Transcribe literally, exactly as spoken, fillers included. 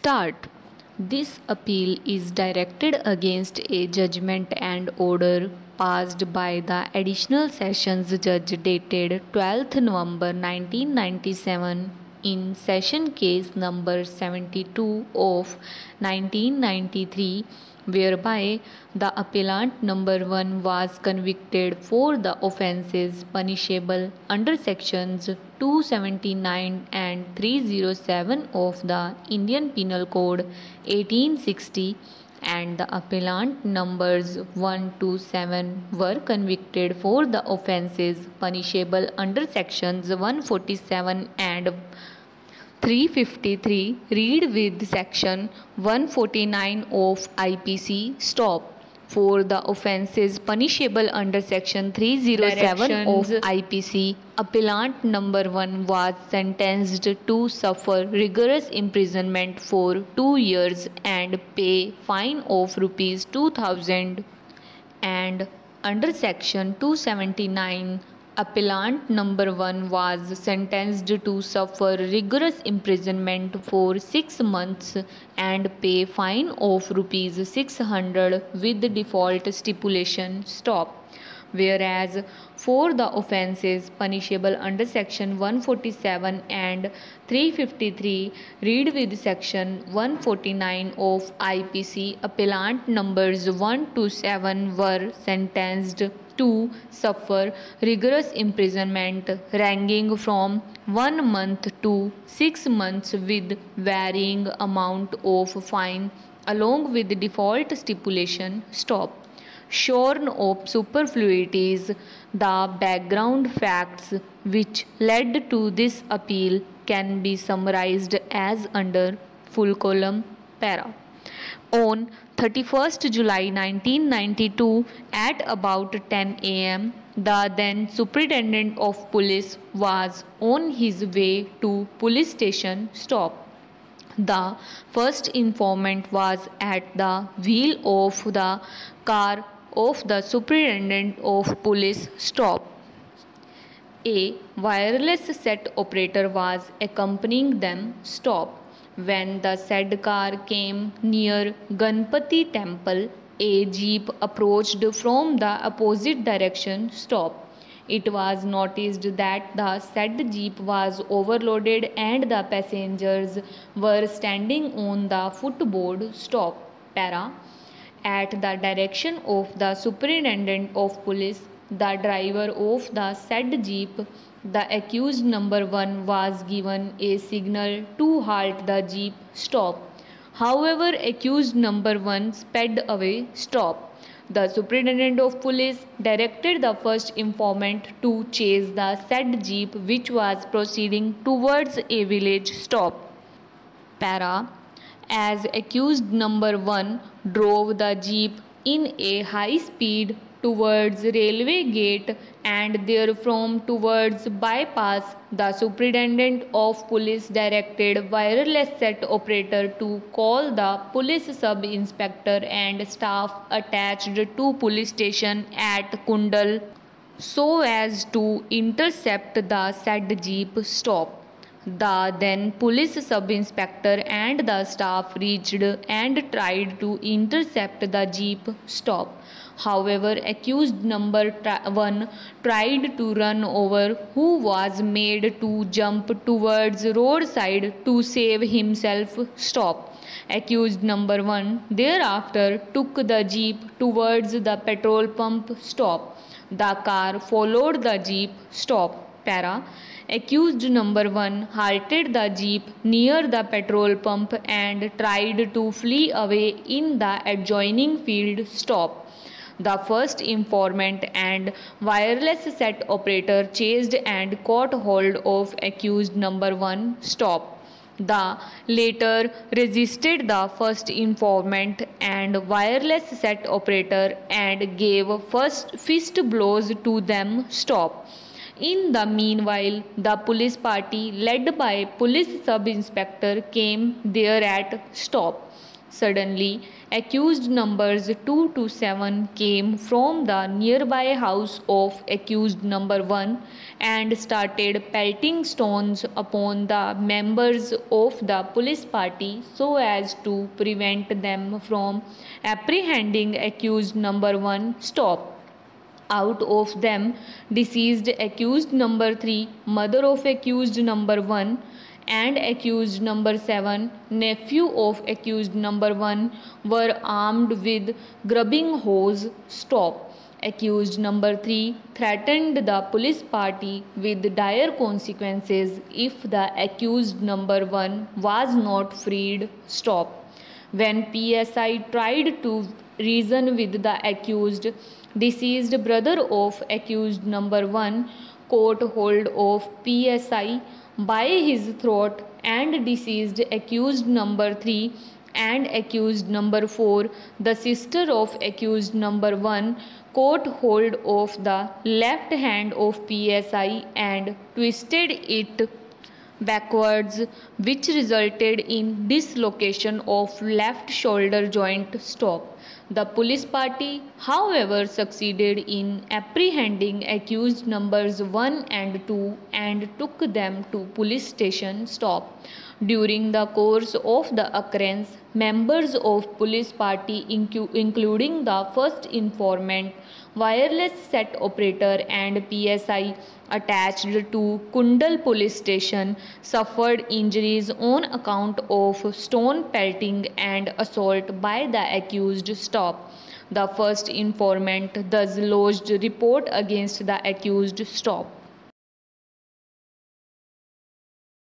Start. This appeal is directed against a judgment and order passed by the Additional Sessions Judge dated twelfth November nineteen ninety-seven in Session Case number seventy-two of nineteen ninety-three, whereby the appellant number one was convicted for the offences punishable under sections two seventy-nine and three oh seven of the Indian Penal Code eighteen sixty, and the appellant numbers one to seven were convicted for the offences punishable under sections one forty-seven and three fifty-three. Read with section one forty-nine of I P C. Stop. For the offences punishable under section three oh seven of I P C, appellant number one was sentenced to suffer rigorous imprisonment for two years and pay fine of rupees two thousand, and under section two seventy-nine, appellant number one was sentenced to suffer rigorous imprisonment for six months and pay fine of rupees six hundred with default stipulation. Stop. Whereas for the offences punishable under section one forty-seven and three fifty-three, read with section one forty-nine of I P C, appellant numbers one to seven were sentenced to suffer rigorous imprisonment ranging from one month to six months with varying amount of fine along with default stipulation. Stop. Shorn of superfluities, the background facts which led to this appeal can be summarized as under full column para. On thirty-first July nineteen ninety-two at about ten a m, the then Superintendent of Police was on his way to police station. Stop. The first informant was at the wheel of the car of the Superintendent of Police. Stop. A wireless set operator was accompanying them. Stop. When the said car came near Ganpati Temple, a jeep approached from the opposite direction. Stop. It was noticed that the said jeep was overloaded and the passengers were standing on the footboard. Stop. Para. At the direction of the Superintendent of Police, the driver of the said jeep, the accused number one, was given a signal to halt the jeep. Stop. However, accused number one sped away. Stop. The Superintendent of Police directed the first informant to chase the said jeep which was proceeding towards a village. Stop. Para. As accused number one drove the jeep in a high speed towards railway gate and therefrom towards bypass, the Superintendent of Police directed wireless set operator to call the police sub-inspector and staff attached to police station at Kundal so as to intercept the said jeep. Stop. The then police sub-inspector and the staff reached and tried to intercept the jeep. Stop. However, accused number one tried to run over, who was made to jump towards roadside to save himself. Stop. Accused number one thereafter took the jeep towards the petrol pump. Stop. The car followed the jeep. Stop. Para. Accused number one halted the jeep near the petrol pump and tried to flee away in the adjoining field. Stop. The first informant and wireless set operator chased and caught hold of accused number one. Stop. The latter resisted the first informant and wireless set operator and gave first fist blows to them. Stop. In the meanwhile, the police party led by police sub-inspector came there at. Stop. Suddenly, accused numbers two to seven came from the nearby house of accused number one and started pelting stones upon the members of the police party so as to prevent them from apprehending accused number one. Stop. Out of them, deceased accused number three, mother of accused number one, and accused number seven, nephew of accused number one, were armed with grubbing hose. Stop. Accused number three threatened the police party with dire consequences if the accused number one was not freed. Stop. When P S I tried to reason with the accused, deceased brother of accused number one caught hold of P S I by his throat, and deceased accused number three and accused number four, the sister of accused number one, caught hold of the left hand of P S I and twisted it backwards, which resulted in dislocation of left shoulder joint. Stop. The police party, however, succeeded in apprehending accused numbers one and two and took them to police station. Stop. During the course of the occurrence, members of police party, including the first informant, wireless set operator, and P S I attached to Kundal police station, suffered injuries on account of stone pelting and assault by the accused. Stop. The first informant thus lodged report against the accused. Stop.